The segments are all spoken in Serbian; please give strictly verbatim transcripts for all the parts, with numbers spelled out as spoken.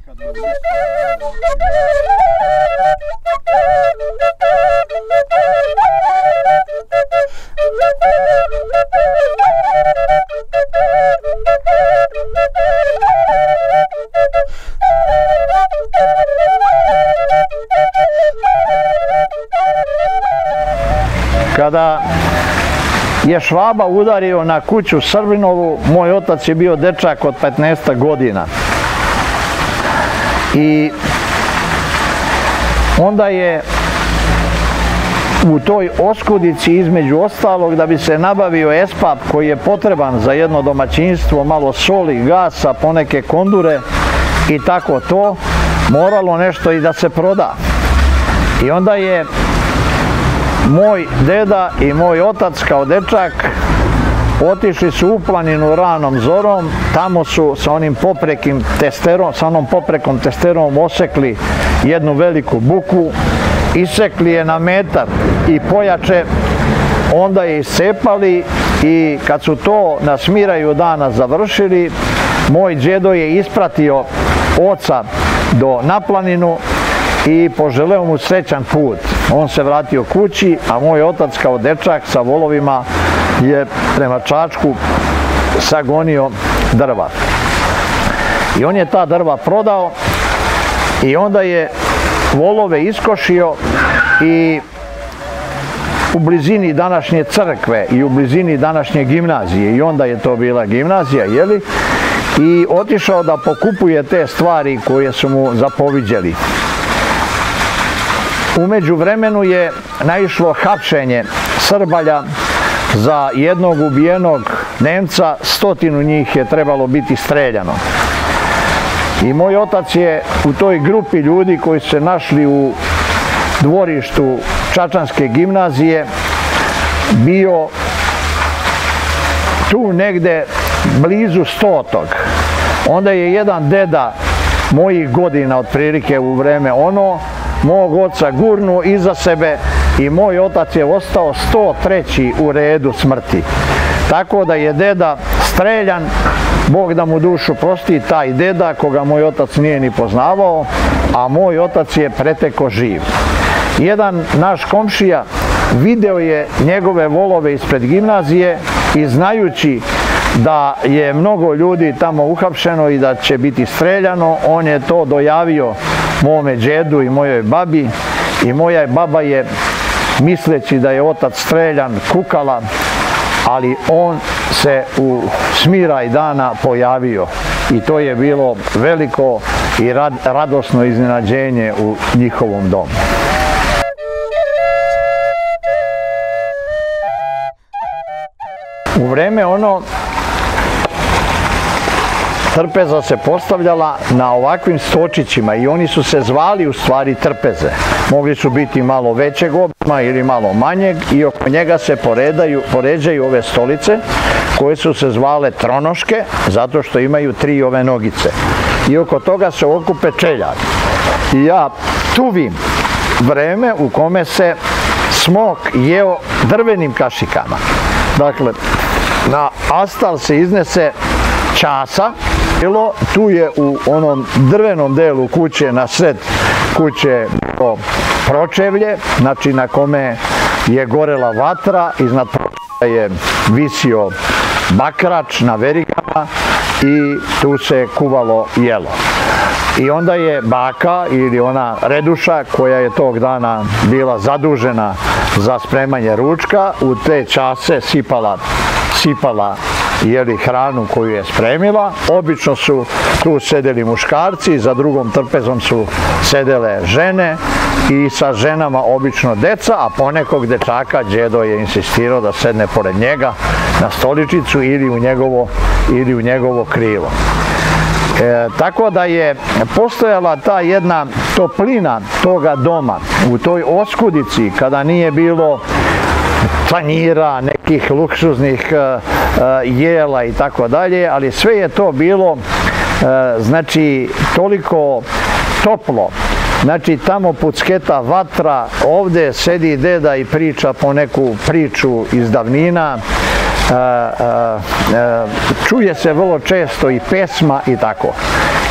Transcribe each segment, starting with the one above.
Kada je Švaba udario na kuću Srbinovu, moj otac je bio dečak od petnaest godina. I onda je u toj oskudici, između ostalog, da bi se nabavio espap koji je potreban za jedno domaćinstvo, malo soli, gasa, poneke kondure i tako to, moralo nešto i da se proda. I onda je moj deda i moj otac kao dečak otišli su u planinu ranom zorom, tamo su sa onim poprekim testerom, sa onom poprekom testerom osekli jednu veliku bukvu, isekli je na metar i pojače, onda je iscepali i kad su to na smiraju dana završili, moj djedo je ispratio oca do na planinu i poželeo mu srećan put. On se vratio kući, a moj otac kao dečak sa volovima je prema Čačku sagonio drva. I on je ta drva prodao i onda je volove iskošio i u blizini današnje crkve i u blizini današnje gimnazije, i onda je to bila gimnazija, jeli, i otišao da pokupuje te stvari koje su mu zapoviđeli. Umeđu vremenu je naišlo hapšenje Srbalja za jednog ubijenog Nemca, stotinu njih je trebalo biti streljano. I moj otac je u toj grupi ljudi koji su se našli u dvorištu Čačanske gimnazije bio tu negde blizu stotog. Onda je jedan deda mojih godina, otprilike u vreme ono, mog oca gurnuo iza sebe i moj otac je ostao sto treći u redu smrti. Tako da je deda streljan, Bog da mu dušu prosti, taj deda koga moj otac nije ni poznavao, a moj otac je preteko živ. Jedan naš komšija video je njegove volove ispred gimnazije i znajući da je mnogo ljudi tamo uhapšeno i da će biti streljano, on je to dojavio mome džedu i mojoj babi, i moja baba je, misleći da je otac streljan, kukala, ali on se u smiraj dana pojavio i to je bilo veliko i radosno iznenađenje u njihovom domu. U vreme ono, trpeza se postavljala na ovakvim stočićima i oni su se zvali u stvari trpeze. Mogli su biti malo većeg obima ili malo manjeg i oko njega se poredaju, poređaju ove stolice koje su se zvale tronoške zato što imaju tri ove nogice. I oko toga se okupe čeljad. I ja tuvim vreme u kome se smok jeo drvenim kašikama. Dakle, na astal se iznese časa, tu je u onom drvenom delu kuće, na sred kuće pročevlje, znači na kome je gorela vatra, iznad pročevlja je visio bakrač na verigama i tu se kuvalo jelo. I onda je baka ili ona reduša koja je tog dana bila zadužena za spremanje ručka u te čase sipala sipala jeli hranu koju je spremila. Obično su tu sedeli muškarci, za drugom trpezom su sedele žene i sa ženama obično deca, a ponekog dečaka djedo je insistirao da sedne pored njega na stoličicu ili u njegovo, ili u njegovo krilo. E, tako da je postojala ta jedna toplina toga doma u toj oskudici kada nije bilo tanjira, nekih luksuznih uh, jela i tako dalje, ali sve je to bilo uh, znači toliko toplo. Znači tamo pucketa vatra, ovdje sedi deda i priča po neku priču iz davnina, uh, uh, uh, čuje se vrlo često i pesma i tako.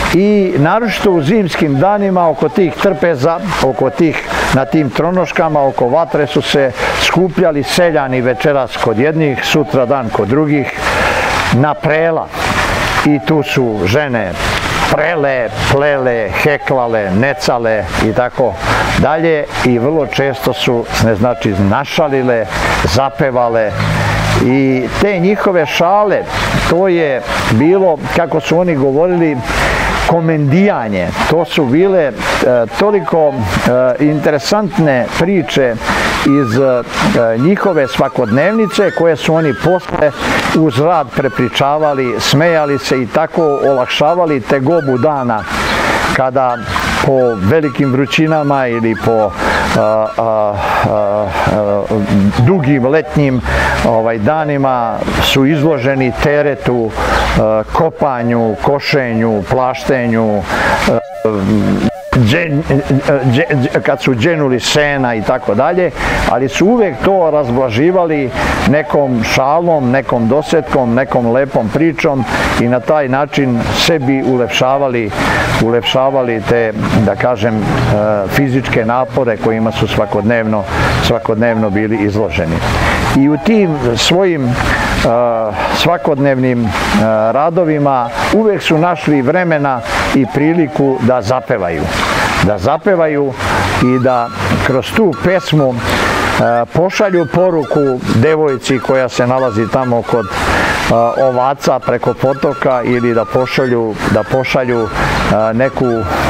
i naročito u zimskim danima oko tih trpeza, oko tih, na tim tronoškama, oko vatre su se skupljali seljani večeras kod jednih, sutra dan kod drugih, na prela. I tu su žene prele, plele, heklale, necale i tako dalje i vrlo često su, ne znači, našalile, zapevale i te njihove šale, to je bilo, kako su oni govorili, komendijanje. To su bile e, toliko e, interesantne priče iz e, njihove svakodnevnice koje su oni posle uz rad prepričavali, smejali se i tako olakšavali tegobu dana kada po velikim vrućinama ili po a, a, a, a, dugim letnjim ovaj, danima su izloženi teretu, a, kopanju, košenju, plaštenju, a, Džen, dže, kad su dženuli sena i tako dalje, ali su uvek to razblaživali nekom šalom, nekom dosetkom, nekom lepom pričom i na taj način sebi ulepšavali, ulepšavali te, da kažem, fizičke napore kojima su svakodnevno, svakodnevno bili izloženi. I u tim svojim svakodnevnim radovima uvek su našli vremena i priliku da zapevaju. Da zapevaju i da kroz tu pesmu pošalju poruku devojci koja se nalazi tamo kod ovaca preko potoka ili da pošalju, da pošalju neku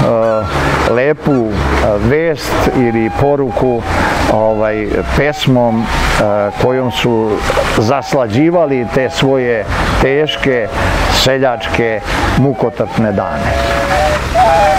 lepu vest ili poruku ovaj, pesmom kojom su zaslađivali te svoje teške, seljačke, mukotrpne dane.